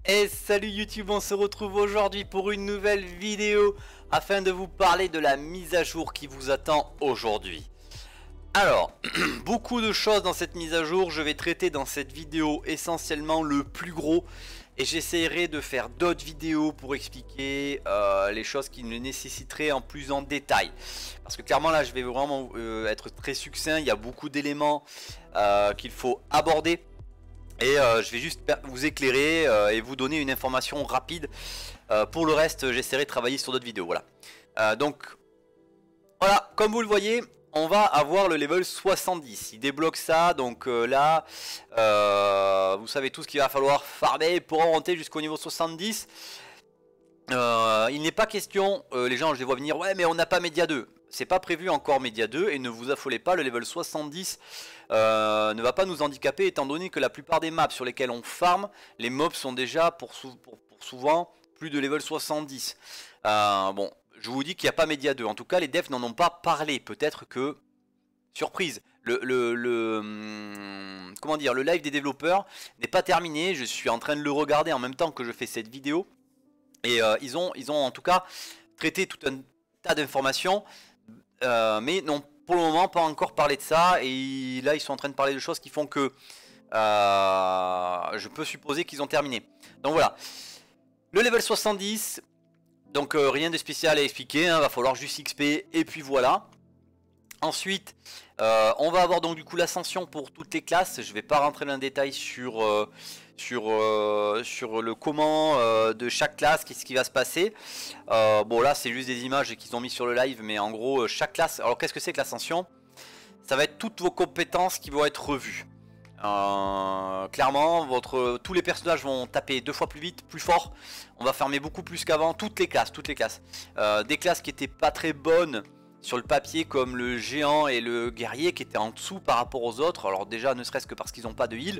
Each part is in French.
Et salut YouTube, on se retrouve aujourd'hui pour une nouvelle vidéo afin de vous parler de la mise à jour qui vous attend aujourd'hui. Alors, beaucoup de choses dans cette mise à jour, je vais traiter dans cette vidéo essentiellement le plus gros et j'essaierai de faire d'autres vidéos pour expliquer les choses qui le nécessiteraient en plus en détail. Parce que clairement là je vais vraiment être très succinct, il y a beaucoup d'éléments qu'il faut aborder. Et je vais juste vous éclairer et vous donner une information rapide. Pour le reste, j'essaierai de travailler sur d'autres vidéos. Voilà. Donc, voilà, comme vous le voyez, on va avoir le level 70. Il débloque ça, donc là, vous savez tout ce qu'il va falloir farmer pour monter jusqu'au niveau 70. Il n'est pas question, les gens je les vois venir, ouais mais on n'a pas Média 2. C'est pas prévu encore Média 2 et ne vous affolez pas, le level 70 ne va pas nous handicaper étant donné que la plupart des maps sur lesquelles on farm, les mobs sont déjà pour souvent plus de level 70. Bon, je vous dis qu'il n'y a pas Média 2, en tout cas les devs n'en ont pas parlé, peut-être que, surprise, comment dire, le live des développeurs n'est pas terminé, je suis en train de le regarder en même temps que je fais cette vidéo. Et ils ont en tout cas traité tout un tas d'informations, mais n'ont pour le moment pas encore parlé de ça. Et là ils sont en train de parler de choses qui font que je peux supposer qu'ils ont terminé. Donc voilà, le level 70, donc rien de spécial à expliquer, hein, va falloir juste XP et puis voilà. Ensuite, on va avoir donc du coup l'ascension pour toutes les classes. Je vais pas rentrer dans le détail sur le comment de chaque classe, qu'est-ce qui va se passer. Bon là c'est juste des images qu'ils ont mis sur le live, mais en gros chaque classe. Alors qu'est-ce que c'est que l'ascension? Ça va être toutes vos compétences qui vont être revues. Clairement, tous les personnages vont taper 2 fois plus vite, plus fort. On va farmer beaucoup plus qu'avant. Toutes les classes. Des classes qui étaient pas très bonnes sur le papier, comme le géant et le guerrier, qui étaient en dessous par rapport aux autres. Alors déjà, ne serait-ce que parce qu'ils n'ont pas de heal.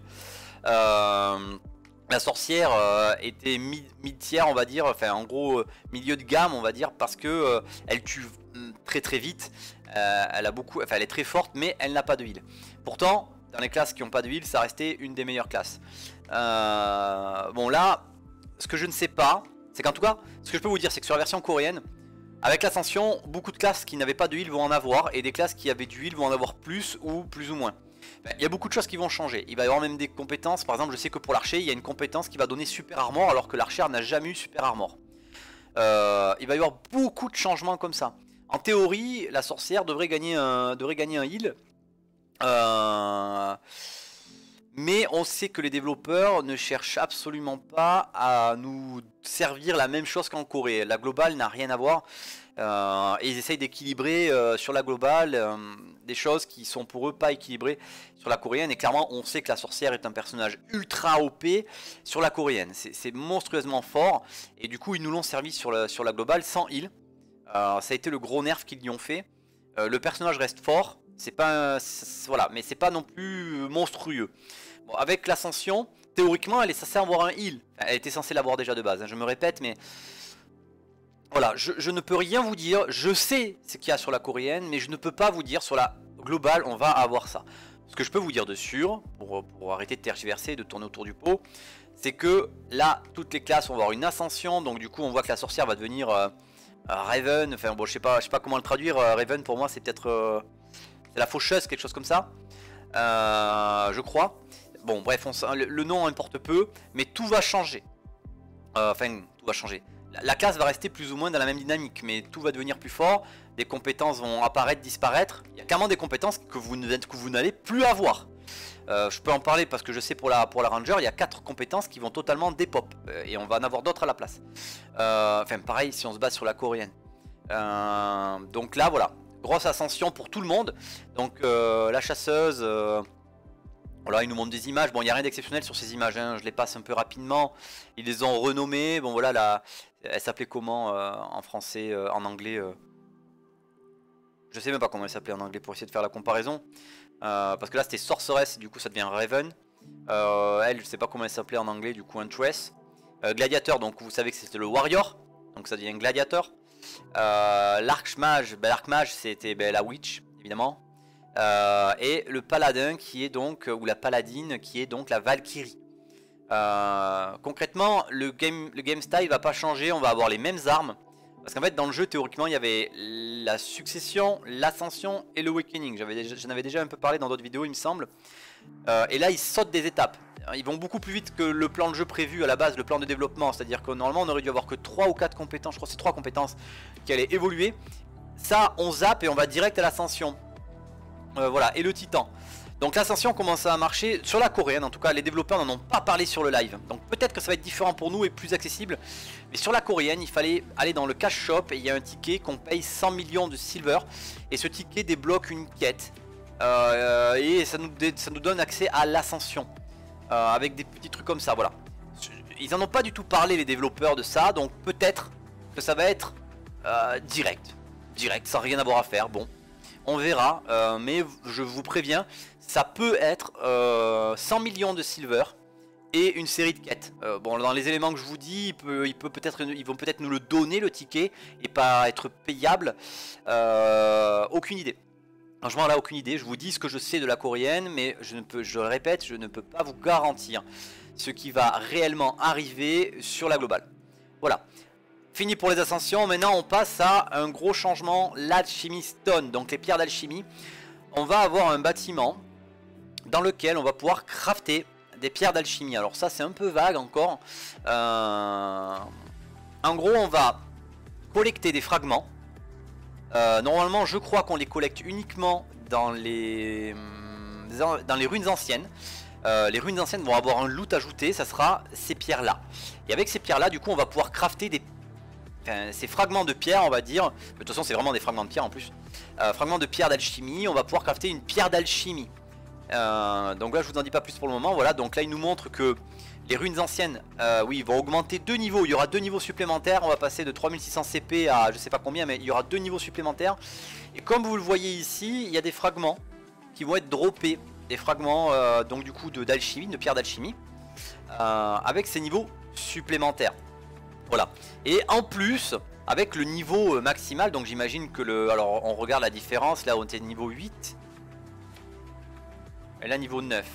La sorcière était mid-tiers, on va dire, enfin en gros milieu de gamme, on va dire, parce que elle tue très vite. Elle est très forte, mais elle n'a pas de heal. Pourtant, dans les classes qui n'ont pas de heal, ça restait une des meilleures classes. Bon là, ce que je ne sais pas, c'est qu'en tout cas, ce que je peux vous dire, c'est que sur la version coréenne, avec l'ascension, beaucoup de classes qui n'avaient pas de heal vont en avoir, et des classes qui avaient du heal vont en avoir plus ou moins. Il y a beaucoup de choses qui vont changer. Il va y avoir même des compétences. Par exemple, je sais que pour l'archer, il y a une compétence qui va donner super armor alors que l'archer n'a jamais eu super armor. Il va y avoir beaucoup de changements comme ça. En théorie, la sorcière devrait gagner un heal. Mais on sait que les développeurs ne cherchent absolument pas à nous servir la même chose qu'en Corée. La globale n'a rien à voir. Et ils essayent d'équilibrer sur la globale des choses qui sont pour eux pas équilibrées sur la coréenne. Et clairement on sait que la sorcière est un personnage ultra OP sur la coréenne. C'est monstrueusement fort. Et du coup ils nous l'ont servi sur la globale sans heal. Ça a été le gros nerf qu'ils y ont fait. Le personnage reste fort. C'est pas voilà, mais c'est pas non plus monstrueux. Bon, avec l'ascension, théoriquement elle est censée avoir un heal. Enfin, elle était censée l'avoir déjà de base, hein, je me répète, mais voilà, je ne peux rien vous dire. Je sais ce qu'il y a sur la coréenne, mais je ne peux pas vous dire sur la globale on va avoir ça. Ce que je peux vous dire de sûr, pour arrêter de tergiverser, de tourner autour du pot, c'est que là, toutes les classes vont avoir une ascension. Donc du coup, on voit que la sorcière va devenir Raven. Enfin bon, je sais pas comment le traduire. Raven pour moi, c'est peut-être c'est la faucheuse, quelque chose comme ça. Je crois. Bon, bref, le nom importe peu, mais tout va changer. Enfin, tout va changer. La classe va rester plus ou moins dans la même dynamique, mais tout va devenir plus fort, des compétences vont apparaître, disparaître. Il y a carrément des compétences que vous n'allez plus avoir. Je peux en parler parce que je sais pour la Ranger, il y a 4 compétences qui vont totalement dépop, et on va en avoir d'autres à la place. Enfin pareil si on se base sur la coréenne. Donc là voilà, grosse ascension pour tout le monde. Donc la chasseuse... Voilà, ils nous montrent des images. Bon, il n'y a rien d'exceptionnel sur ces images, hein. Je les passe un peu rapidement. Ils les ont renommées. Bon, voilà, elle s'appelait comment en français, en anglais je sais même pas comment elle s'appelait en anglais pour essayer de faire la comparaison. Parce que là, c'était Sorceress, du coup, ça devient Raven. Elle, je sais pas comment elle s'appelait en anglais, du coup, Huntress. Gladiateur, donc vous savez que c'était le Warrior. Donc ça devient Gladiator. L'Archmage, l'Archmage, c'était la Witch, évidemment. Et le paladin qui est donc, ou la paladine qui est donc la Valkyrie. Concrètement, le game style va pas changer, on va avoir les mêmes armes. Parce qu'en fait dans le jeu théoriquement il y avait la succession, l'ascension et le awakening. J'en avais déjà un peu parlé dans d'autres vidéos il me semble. Et là ils sautent des étapes. Ils vont beaucoup plus vite que le plan de jeu prévu à la base, le plan de développement. C'est-à-dire que normalement on aurait dû avoir que 3 ou 4 compétences, je crois que c'est 3 compétences qui allaient évoluer. Ça on zappe et on va direct à l'ascension. Voilà, et le titan. Donc l'ascension commence à marcher sur la coréenne, en tout cas les développeurs n'en ont pas parlé sur le live. Donc peut-être que ça va être différent pour nous et plus accessible. Mais sur la coréenne il fallait aller dans le cash shop et il y a un ticket qu'on paye 100 millions de silver. Et ce ticket débloque une quête. Et ça nous donne accès à l'ascension. Avec des petits trucs comme ça, voilà. Ils n'en ont pas du tout parlé les développeurs de ça. Donc peut-être que ça va être direct, sans rien avoir à faire, bon. On verra, mais je vous préviens, ça peut être 100 millions de silver et une série de quêtes. Bon, dans les éléments que je vous dis, ils vont peut-être nous le donner le ticket et pas être payable. Aucune idée. Franchement là, aucune idée. Je vous dis ce que je sais de la coréenne, mais je le répète, je ne peux pas vous garantir ce qui va réellement arriver sur la globale. Voilà. Fini pour les ascensions, maintenant on passe à un gros changement, l'alchimie stone, donc les pierres d'alchimie. On va avoir un bâtiment dans lequel on va pouvoir crafter des pierres d'alchimie. Alors ça c'est un peu vague encore. En gros on va collecter des fragments. Normalement je crois qu'on les collecte uniquement dans les ruines anciennes. Les ruines anciennes vont avoir un loot ajouté, ça sera ces pierres là. Et avec ces pierres là du coup on va pouvoir crafter ces fragments de pierre on va dire, de toute façon c'est vraiment des fragments de pierre en plus, fragments de pierre d'alchimie, on va pouvoir crafter une pierre d'alchimie. Donc là je vous en dis pas plus pour le moment, voilà, donc là il nous montre que les ruines anciennes, oui, vont augmenter 2 niveaux, il y aura 2 niveaux supplémentaires, on va passer de 3600 CP à je sais pas combien, mais il y aura 2 niveaux supplémentaires. Et comme vous le voyez ici, il y a des fragments qui vont être droppés, des fragments donc du coup d'alchimie, de pierre d'alchimie, avec ces niveaux supplémentaires. Voilà, et en plus avec le niveau maximal, donc j'imagine que alors on regarde la différence, là on était niveau 8 et là niveau 9.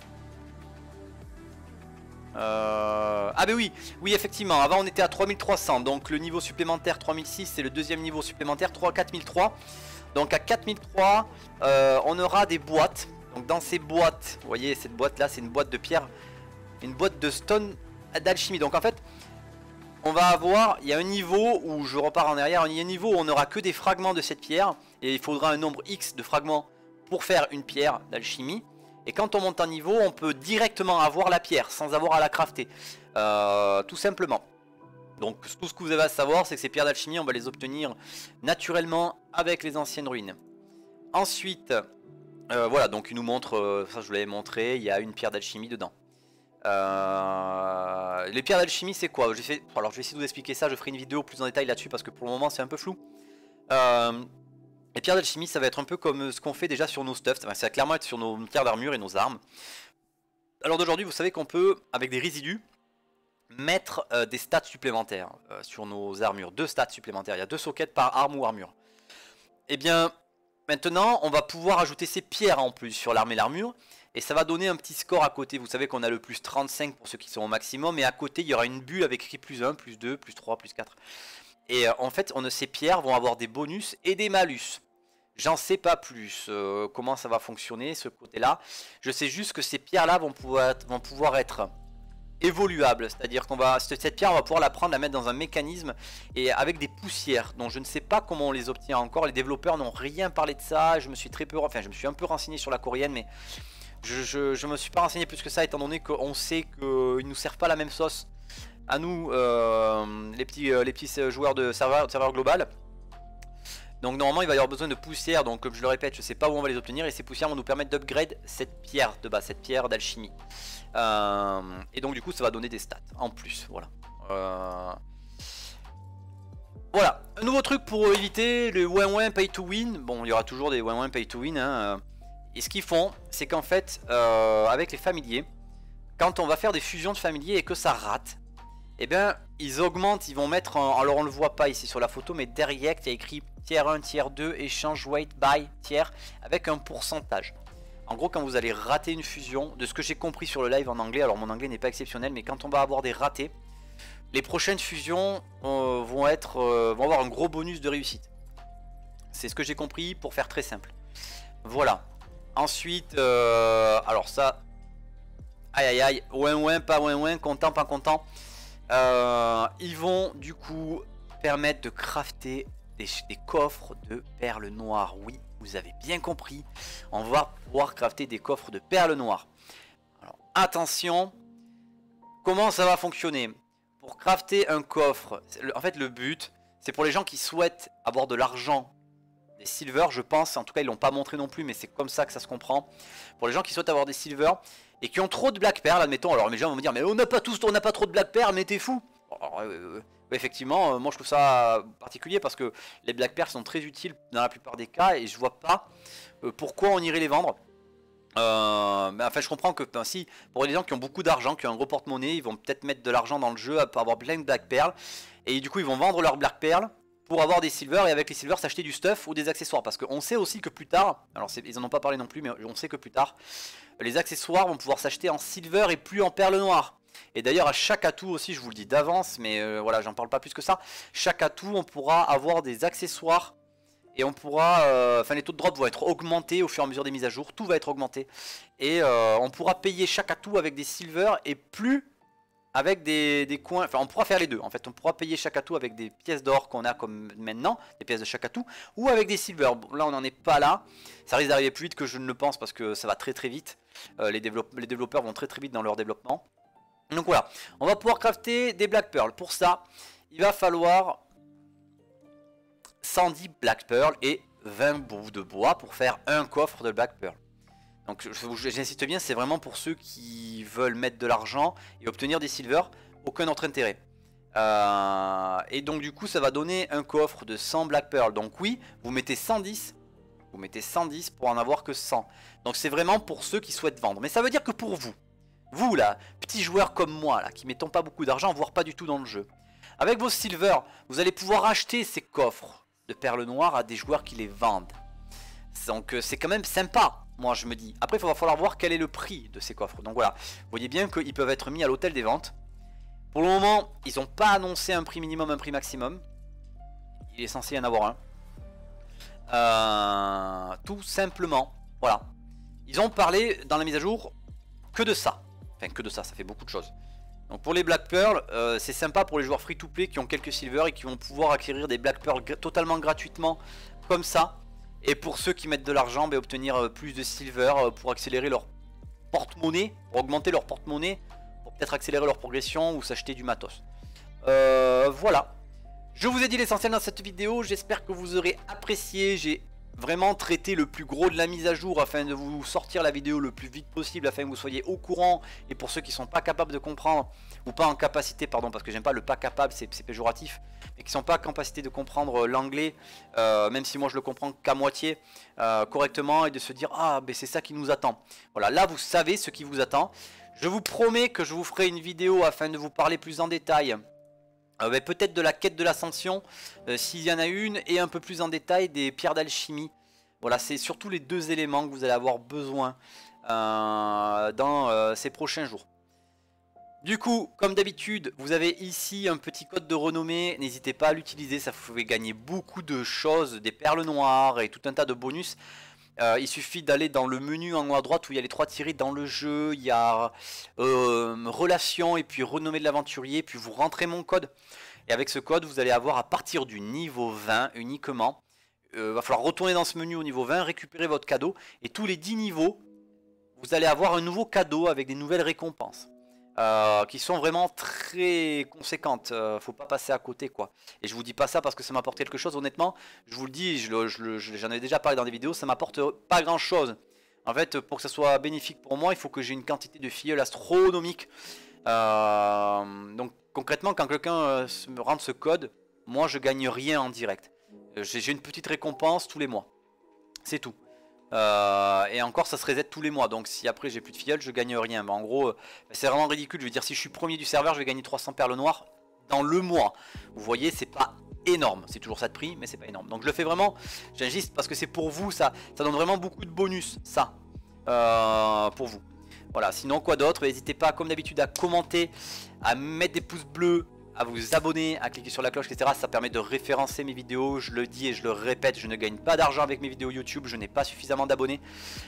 Ah bah oui, effectivement, avant on était à 3300, donc le niveau supplémentaire 3006 c'est le deuxième niveau supplémentaire, 4003. Donc à 4003 on aura des boîtes, donc dans ces boîtes, vous voyez cette boîte là c'est une boîte de pierre, une boîte de stone d'alchimie. Donc en fait on va avoir, il y a un niveau où je repars en arrière, il y a un niveau où on n'aura que des fragments de cette pierre et il faudra un nombre X de fragments pour faire une pierre d'alchimie. Et quand on monte en niveau, on peut directement avoir la pierre sans avoir à la crafter, tout simplement. Donc tout ce que vous avez à savoir, c'est que ces pierres d'alchimie, on va les obtenir naturellement avec les anciennes ruines. Ensuite, voilà, donc il nous montre, ça je vous l'avais montré, il y a une pierre d'alchimie dedans. Les pierres d'alchimie c'est quoi? Alors je vais essayer de vous expliquer ça, je ferai une vidéo plus en détail là-dessus parce que pour le moment c'est un peu flou. Les pierres d'alchimie ça va être un peu comme ce qu'on fait déjà sur nos stuffs, ça va clairement être sur nos pierres d'armure et nos armes. Alors d'aujourd'hui vous savez qu'on peut avec des résidus mettre des stats supplémentaires sur nos armures, 2 stats supplémentaires, il y a 2 sockets par arme ou armure. Et bien maintenant on va pouvoir ajouter ces pierres en plus sur l'arme et l'armure. Et ça va donner un petit score à côté, vous savez qu'on a le plus 35 pour ceux qui sont au maximum. Et à côté il y aura une bulle avec écrit plus 1, plus 2, plus 3, plus 4. Et en fait ces pierres vont avoir des bonus et des malus. J'en sais pas plus comment ça va fonctionner ce côté là. Je sais juste que ces pierres là vont pouvoir être évoluables. C'est-à-dire qu'on va, cette pierre on va pouvoir la prendre, la mettre dans un mécanisme. Et avec des poussières, donc je ne sais pas comment on les obtient encore. Les développeurs n'ont rien parlé de ça. Je me suis un peu renseigné sur la coréenne, mais je me suis pas renseigné plus que ça, étant donné qu'on sait qu'ils nous servent pas la même sauce à nous, les petits joueurs de serveur global. Donc normalement il va y avoir besoin de poussières, donc comme je le répète je sais pas où on va les obtenir, et ces poussières vont nous permettre d'upgrade cette pierre de base, cette pierre d'alchimie. Et donc du coup ça va donner des stats en plus, voilà. Voilà, un nouveau truc pour éviter le win-win pay to win. Bon, il y aura toujours des win-win pay to win hein. Et ce qu'ils font, c'est qu'en fait, avec les familiers, quand on va faire des fusions de familiers et que ça rate, eh bien, ils augmentent, ils vont mettre, alors on le voit pas ici sur la photo, mais derrière, il y a écrit tiers 1, tiers 2, échange weight by tiers, avec un pourcentage. En gros, quand vous allez rater une fusion, de ce que j'ai compris sur le live en anglais, alors mon anglais n'est pas exceptionnel, mais quand on va avoir des ratés, les prochaines fusions vont avoir un gros bonus de réussite. C'est ce que j'ai compris pour faire très simple. Voilà. Ensuite, alors ça... Aïe aïe aïe, ouin pas ouin, content, pas content. Ils vont du coup permettre de crafter des coffres de perles noires. Oui, vous avez bien compris. On va pouvoir crafter des coffres de perles noires. Alors attention, comment ça va fonctionner? Pour crafter un coffre, en fait le but, c'est pour les gens qui souhaitent avoir de l'argent, des silver, je pense. En tout cas, ils l'ont pas montré non plus, mais c'est comme ça que ça se comprend. Pour les gens qui souhaitent avoir des silver et qui ont trop de black pearl, admettons. Alors les gens vont me dire, mais on n'a pas trop de black pearl, mais t'es fou. Alors, effectivement, moi je trouve ça particulier parce que les black pearl sont très utiles dans la plupart des cas et je vois pas pourquoi on irait les vendre. Mais enfin, je comprends que si pour les gens qui ont beaucoup d'argent, qui ont un gros porte-monnaie, ils vont peut-être mettre de l'argent dans le jeu pour avoir plein de black pearl et du coup ils vont vendre leur black pearl pour avoir des silver et avec les silver s'acheter du stuff ou des accessoires. Parce qu'on sait aussi que plus tard, alors ils en ont pas parlé non plus, mais on sait que plus tard, les accessoires vont pouvoir s'acheter en silver et plus en perles noires. Et d'ailleurs à chaque atout aussi, je vous le dis d'avance, mais voilà, j'en parle pas plus que ça. Chaque atout, on pourra avoir des accessoires et on pourra, enfin les taux de drop vont être augmentés au fur et à mesure des mises à jour, tout va être augmenté. Et on pourra payer chaque atout avec des silver et plus avec des coins, enfin on pourra faire les deux. En fait, on pourra payer chaque atout avec des pièces d'or qu'on a comme maintenant, des pièces de chaque atout, ou avec des silver. Bon, là on n'en est pas là, ça risque d'arriver plus vite que je ne le pense parce que ça va très très vite. Les développeurs vont très très vite dans leur développement. Donc voilà, on va pouvoir crafter des black pearl. Pour ça, il va falloir 110 black pearl et 20 bouts de bois pour faire un coffre de black pearl. Donc j'insiste bien, c'est vraiment pour ceux qui veulent mettre de l'argent et obtenir des silver, aucun autre intérêt. Et donc du coup ça va donner un coffre de 100 black pearl. Donc oui, vous mettez 110 pour en avoir que 100. Donc c'est vraiment pour ceux qui souhaitent vendre. Mais ça veut dire que pour vous là, petits joueurs comme moi là, qui mettons pas beaucoup d'argent, voire pas du tout dans le jeu, avec vos silver, vous allez pouvoir acheter ces coffres de perles noires à des joueurs qui les vendent. Donc c'est quand même sympa. Moi je me dis, après il va falloir voir quel est le prix de ces coffres. Donc voilà, vous voyez bien qu'ils peuvent être mis à l'hôtel des ventes. Pour le moment, ils n'ont pas annoncé un prix minimum, un prix maximum. Il est censé y en avoir un. Tout simplement, voilà. Ils ont parlé dans la mise à jour que de ça. Enfin que de ça, ça fait beaucoup de choses. Donc pour les Black Pearl, c'est sympa pour les joueurs free to play qui ont quelques silver et qui vont pouvoir acquérir des Black Pearl totalement gratuitement comme ça. Et pour ceux qui mettent de l'argent, obtenir plus de silver pour accélérer leur porte-monnaie, pour augmenter leur porte-monnaie, pour peut-être accélérer leur progression ou s'acheter du matos. Voilà. Je vous ai dit l'essentiel dans cette vidéo, j'espère que vous aurez apprécié. J'ai vraiment traité le plus gros de la mise à jour afin de vous sortir la vidéo le plus vite possible, afin que vous soyez au courant. Et pour ceux qui ne sont pas capables de comprendre, ou pas en capacité, pardon, parce que j'aime pas le pas capable, c'est péjoratif, mais qui ne sont pas en capacité de comprendre l'anglais, même si moi je le comprends qu'à moitié, correctement, et de se dire, ah ben c'est ça qui nous attend. Voilà, là vous savez ce qui vous attend. Je vous promets que je vous ferai une vidéo afin de vous parler plus en détail. Peut-être de la quête de l'ascension, s'il y en a une, et un peu plus en détail des pierres d'alchimie. Voilà, c'est surtout les deux éléments que vous allez avoir besoin dans ces prochains jours. Du coup, comme d'habitude, vous avez ici un petit code de renommée, n'hésitez pas à l'utiliser, ça vous fait gagner beaucoup de choses, des perles noires et tout un tas de bonus. Il suffit d'aller dans le menu en haut à droite où il y a les 3 tirés dans le jeu, il y a relations et puis renommée de l'aventurier, puis vous rentrez mon code. Et avec ce code, vous allez avoir à partir du niveau 20 uniquement. Va falloir retourner dans ce menu au niveau 20, récupérer votre cadeau. Et tous les 10 niveaux, vous allez avoir un nouveau cadeau avec des nouvelles récompenses. Qui sont vraiment très conséquentes, faut pas passer à côté quoi. Et je vous dis pas ça parce que ça m'apporte quelque chose, honnêtement, je vous le dis, j'en ai déjà parlé dans des vidéos, ça m'apporte pas grand chose. En fait, pour que ça soit bénéfique pour moi, il faut que j'ai une quantité de filleuls astronomique. Donc concrètement, quand quelqu'un me rend ce code, moi je gagne rien en direct. J'ai une petite récompense tous les mois, c'est tout. Et encore ça se reset tous les mois, donc si après j'ai plus de filleuls je gagne rien. Mais en gros c'est vraiment ridicule, je veux dire si je suis premier du serveur je vais gagner 300 perles noires dans le mois. Vous voyez, c'est pas énorme, c'est toujours ça de prix mais c'est pas énorme. Donc je le fais vraiment, j'insiste parce que c'est pour vous, ça donne vraiment beaucoup de bonus ça. pour vous. Voilà, sinon quoi d'autre, n'hésitez pas comme d'habitude à commenter, à mettre des pouces bleus, à vous abonner, à cliquer sur la cloche, etc. Ça permet de référencer mes vidéos. Je le dis et je le répète, je ne gagne pas d'argent avec mes vidéos YouTube, je n'ai pas suffisamment d'abonnés.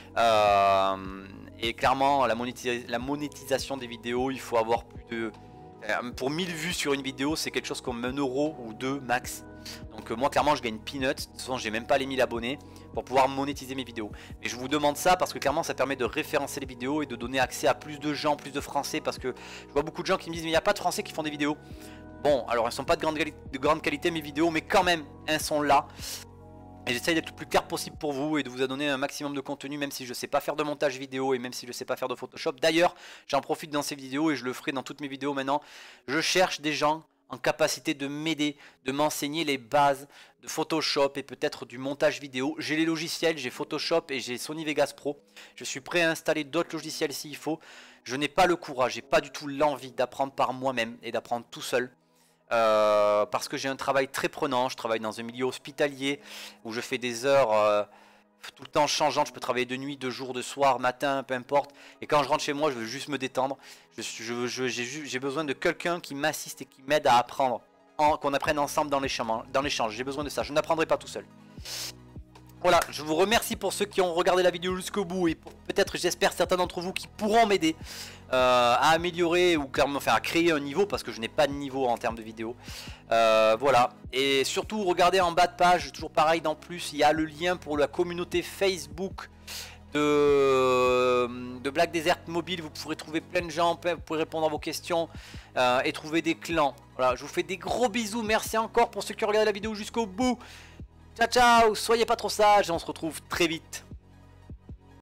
Et clairement, la monétisation des vidéos, il faut avoir plus de... pour 1000 vues sur une vidéo, c'est quelque chose comme 1 euro ou 2 max. Donc moi clairement je gagne peanuts, de toute façon j'ai même pas les 1000 abonnés pour pouvoir monétiser mes vidéos. Mais je vous demande ça parce que clairement ça permet de référencer les vidéos et de donner accès à plus de gens, plus de français. Parce que je vois beaucoup de gens qui me disent mais il n'y a pas de français qui font des vidéos. Bon alors elles sont pas de grande qualité mes vidéos, mais quand même elles sont là. Et j'essaye d'être le plus clair possible pour vous et de vous donner un maximum de contenu, même si je ne sais pas faire de montage vidéo et même si je ne sais pas faire de Photoshop. D'ailleurs j'en profite dans ces vidéos et je le ferai dans toutes mes vidéos maintenant. Je cherche des gens en capacité de m'aider, de m'enseigner les bases de Photoshop et peut-être du montage vidéo. J'ai les logiciels, j'ai Photoshop et j'ai Sony Vegas Pro. Je suis prêt à installer d'autres logiciels s'il faut. Je n'ai pas le courage, j'ai pas du tout l'envie d'apprendre par moi-même et d'apprendre tout seul. Parce que j'ai un travail très prenant, je travaille dans un milieu hospitalier où je fais des heures tout le temps changeantes, je peux travailler de nuit, de jour, de soir, matin, peu importe. Et quand je rentre chez moi, je veux juste me détendre. J'ai besoin de quelqu'un qui m'assiste et qui m'aide à apprendre, qu'on apprenne ensemble dans l'échange. J'ai besoin de ça, je n'apprendrai pas tout seul. Voilà, je vous remercie pour ceux qui ont regardé la vidéo jusqu'au bout et peut-être j'espère certains d'entre vous qui pourront m'aider à améliorer ou clairement faire à créer un niveau parce que je n'ai pas de niveau en termes de vidéo. Voilà, et surtout regardez en bas de page, toujours pareil dans plus, il y a le lien pour la communauté Facebook de Black Desert Mobile. Vous pourrez trouver plein de gens, vous pourrez répondre à vos questions et trouver des clans. Voilà, je vous fais des gros bisous, merci encore pour ceux qui ont regardé la vidéo jusqu'au bout. Ciao ciao, soyez pas trop sages et on se retrouve très vite.